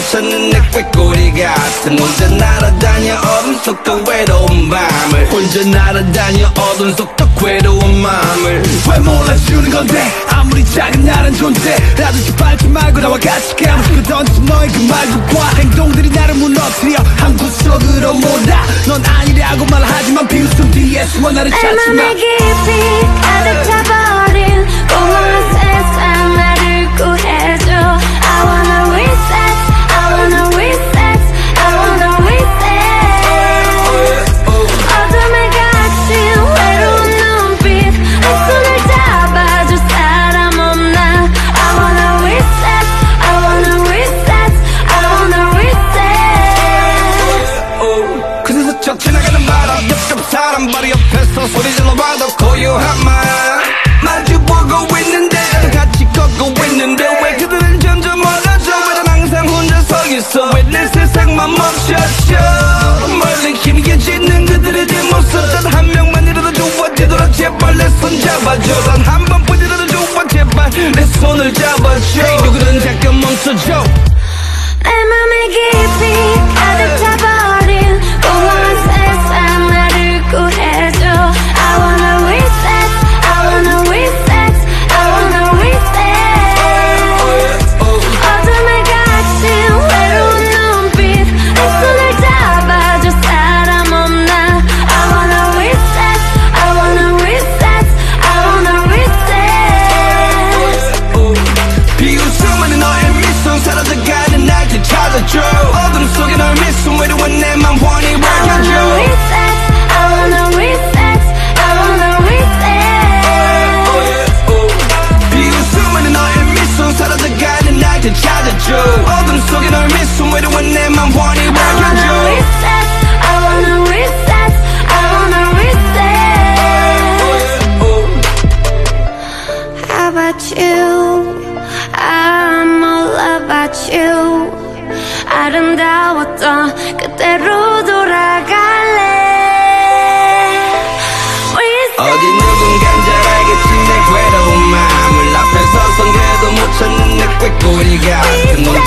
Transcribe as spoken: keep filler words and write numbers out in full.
찾는 내 꾀꼬리 같은 혼자 날아다녀 어둠 속 더 외로운 밤을 혼자 날아다녀 어둠 속 더 괴로운 마음을 왜 몰라주는 건데 아무리 작은 나란 존재 나도 짓밟지 말고 나와 같이 가면 던진 너의 그 말과 행동들이 나를 무너뜨려 한 구석으로 몰아 넌 아니라고 말하지만 비웃음 뒤에 숨어 나를 찾지마 내 맘에 깊이 가득 차버린 공허한 세상 나를 구해줘 I wanna reset I wanna reset I wanna reset 어둠에 갇힌 외로운 눈빛 한 손을 잡아줄 사람 없나 I wanna reset I wanna reset I wanna reset 그래서 저 지나가는 바람 옆옆 사람 바로 옆에서 소리 질러봐도 고요한 말 마주보고 있는데 같이 걷고 있는데 왜 그들은 점점 멀어져 왜 난 항상 혼자 서 있어 왜 내 세상만 멈췄죠 멀리 희미해지는 그들의 뒷모습 단 한 명만이라도 좋아지도록 제발 내 손 잡아줘 단 한 번뿐이라도 좋아 제발 내 손을 잡아줘 누구든 잠깐 멈춰줘 내 맘에 깊이 가득 차버린 공허한 세상 나를 구해줘 I wanna reset I wanna reset I wanna reset 어둠에 갇힌 외로운 눈빛 한 손을 잡아줄 사람 없나 I wanna reset I wanna reset I wanna reset 비웃음은 너의 미소 사라져가는 날 되찾아줘 어둠 속에 널 미소 외로운 내 맘 환히 I wanna 밝혀줘 reset I wanna reset I wanna reset 비웃음은 너의 미소 사라져가는 날 되찾아줘 어둠 속에 널 미소 외로운 내 맘 환히 I wanna 밝혀줘 reset I wanna reset I wanna reset How about you I'm all about you 아름다웠던 그때로 돌아갈래 어디 누군간 잘 알겠지 내 괴로운 마음을 앞에 서선 그래도 못 찾는 내 꾀꼬리 같은